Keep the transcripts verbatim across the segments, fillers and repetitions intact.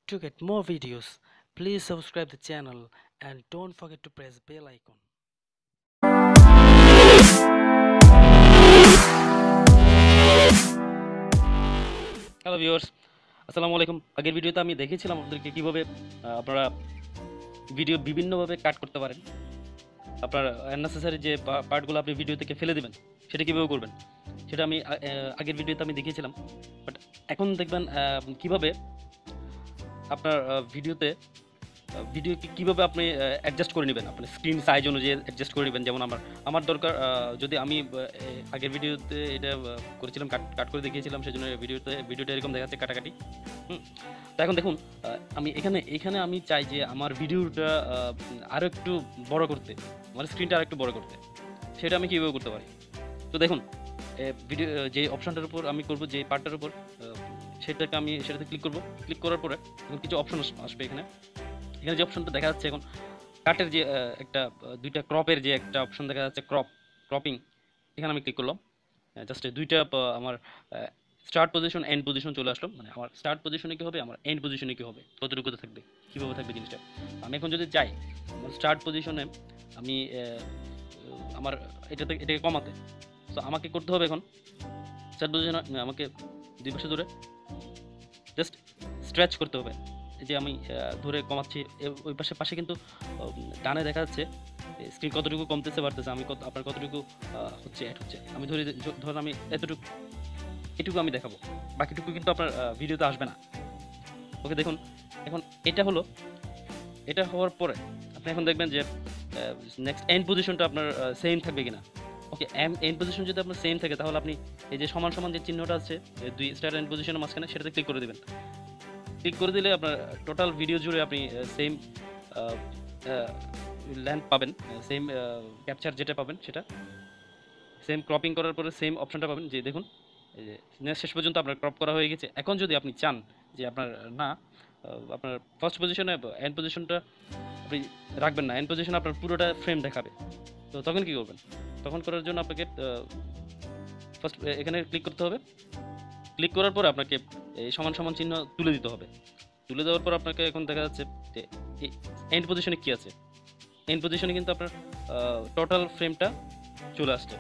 To get more videos, please subscribe the channel and don't forget to press bell icon. Hello viewers, আসসালামু আলাইকুম। আগের ভিডিওতে আমি দেখিয়েছিলাম আপনাদেরকে কীভাবে আপনারা ভিডিও বিভিন্নভাবে কাট করতে পারেন। আপনার আননেসেসারি যে পার্টগুলো আপনি ভিডিও থেকে ফেলে দেবেন সেটা কীভাবে করবেন সেটা আমি আগের ভিডিওতে আমি দেখিয়েছিলাম। বাট এখন দেখবেন কীভাবে আপনার ভিডিওতে ভিডিওকে কীভাবে আপনি অ্যাডজাস্ট করে নেবেন, আপনার স্ক্রিন সাইজ অনুযায়ী অ্যাডজাস্ট করে নেবেন। যেমন আমার আমার দরকার, যদি আমি আগের ভিডিওতে এটা করেছিলাম, কাট কাট করে দেখিয়েছিলাম, সেই জন্য ভিডিওতে ভিডিওটা এরকম দেখাচ্ছে কাটাকাটি। হুম তো এখন দেখুন, আমি এখানে এখানে আমি চাই যে আমার ভিডিওটা আরও একটু বড় করতে, আমার স্ক্রিনটা আরও একটু বড় করতে। সেটা আমি কীভাবে করতে পারি? তো দেখুন, ভিডিও যে অপশানটার উপর আমি করব, যে পার্টটার উপর, সেটাকে আমি সেটাতে ক্লিক করব। ক্লিক করার পরে এখন কিছু অপশন আসবে। এখানে এখানে যে অপশনটা দেখা যাচ্ছে এখন, কাটের যে একটা দুইটা ক্রপের যে একটা অপশন দেখা যাচ্ছে, ক্রপ ক্রপিং, এখানে আমি ক্লিক করলাম। জাস্ট দুইটা আমার স্টার্ট পজিশন, এন্ড পজিশন চলে আসলো। মানে আমার স্টার্ট পজিশনে কী হবে, আমার এন্ড পজিশনে কী হবে, কতটুকু থাকবে, কীভাবে থাকবে জিনিসটা। আমি এখন যদি চাই আমার স্টার্ট পজিশনে আমি আমার এটাতে এটাকে কমাতে, তো আমাকে করতে হবে এখন স্টার্ট পজিশনে আমাকে দুই পাশে ধরে জাস্ট স্ট্রেচ করতে হবে। এই যে আমি ধরে কমাচ্ছি, ওই পাশে পাশে কিন্তু ডানে দেখা যাচ্ছে স্ক্রিন কতটুকু কমতেছে বাড়তেছে, আমি কত আপনার কতটুকু হচ্ছে অ্যাড হচ্ছে। আমি ধরে ধরুন আমি এতটুকু, এটুকু আমি দেখাবো, বাকিটুকু কিন্তু আপনার ভিডিওতে আসবে না। ওকে, দেখুন এখন এটা হলো। এটা হওয়ার পরে আপনি এখন দেখবেন যে নেক্সট এন্ড পজিশনটা আপনার সেম থাকবে কিনা। ওকে, এন্ড পজিশন যদি আপনার সেম থাকে, তাহলে আপনি এই যে সমান সমান যে চিহ্নটা আছে দুই স্টার এন্ড পজিশনের মাঝখানে, সেটাতে ক্লিক করে দেবেন। ক্লিক করে দিলে আপনার টোটাল ভিডিও জুড়ে আপনি সেম লেন্থ পাবেন, সেম ক্যাপচার যেটা পাবেন সেটা সেম। ক্রপিং করার পরে সেম অপশনটা পাবেন। যে দেখুন, এই যে শেষ পর্যন্ত আপনার ক্রপ করা হয়ে গেছে। এখন যদি আপনি চান যে আপনার না, আপনার ফার্স্ট পজিশনে এন্ড পজিশনটা আপনি রাখবেন না, এন্ড পজিশনে আপনার পুরোটা ফ্রেম দেখাবে, তো তখন কী করবেন? তখন করার জন্য আপনাকে ফার্স্ট এখানে ক্লিক করতে হবে। ক্লিক করার পর আপনাকে এই সমান সমান চিহ্ন তুলে দিতে হবে। তুলে দেওয়ার পর আপনাকে এখন দেখা যাচ্ছে যে এন্ড পজিশনে কী আছে। এন্ড পজিশনে কিন্তু আপনার টোটাল ফ্রেমটা চলে আসছে,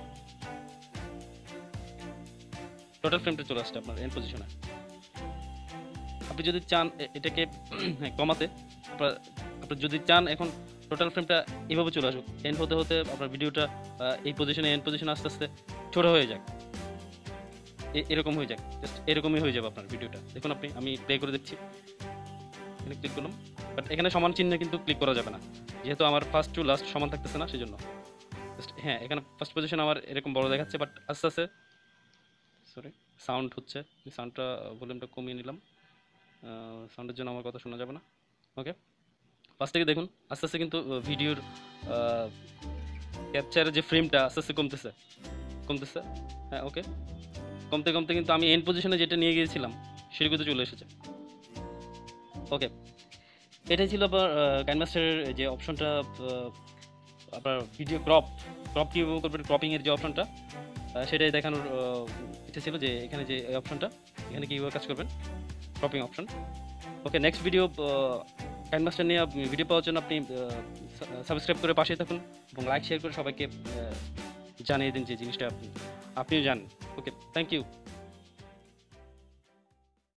টোটাল ফ্রেমটা চলে আসছে আপনার এন্ড পজিশনে। আপনি যদি চান এটাকে কমাতে, আপনার আপনি যদি চান এখন টোটাল ফ্রেমটা এভাবে চলে আসুক, এন্ড হতে হতে আপনার ভিডিওটা এই পজিশনে, এন্ড পজিশনে আস্তে আস্তে ছোটো হয়ে যাক, এরকম হয়ে যাক, জাস্ট এরকমই হয়ে যাবে আপনার ভিডিওটা। দেখুন, আপনি আমি প্লে করে দেখছি, এখানে ক্লিক করলাম। বাট এখানে সমান চিহ্নে কিন্তু ক্লিক করা যাবে না, যেহেতু আমার ফার্স্ট টু লাস্ট সমান থাকতেছে না, সেই জন্য। হ্যাঁ, এখানে ফার্স্ট পজিশন আমার এরকম বড় দেখাচ্ছে, বাট আস্তে আস্তে, সরি সাউন্ড হচ্ছে, সাউন্ডটা ভলিউমটা কমিয়ে নিলাম, সাউন্ডের জন্য আমার কথা শোনা যাবে না। ওকে, ফার্স্ট থেকে দেখুন, আস্তে আস্তে কিন্তু ভিডিওর ক্যাপচারের যে ফ্রেমটা আস্তে আস্তে কমতেছে কমতেছে হ্যাঁ, ওকে, কমতে কমতে কিন্তু আমি এন্ড পজিশনে যেটা নিয়ে গিয়েছিলাম সেগুলোতে চলে এসেছে। ওকে, এটাই ছিল আপনার কাইনমাস্টারের যে অপশনটা, আপনার ভিডিও ক্রপ ক্রপ কীভাবে করবেন, ক্রপিংয়ের যে অপশনটা, সেটাই দেখানোর ইচ্ছা ছিল, যে এখানে যে অপশনটা, এখানে কীভাবে কাজ করবেন, cropping option. Okay, next video KineMaster নিয়ে ভিডিও পাওয়ার জন্য আপনি সাবস্ক্রাইব করে পাশেই থাকুন এবং লাইক শেয়ার করে সবাইকে জানিয়ে দিন যে জিনিসটা আপনি আপনিও জানেন। Okay, thank you.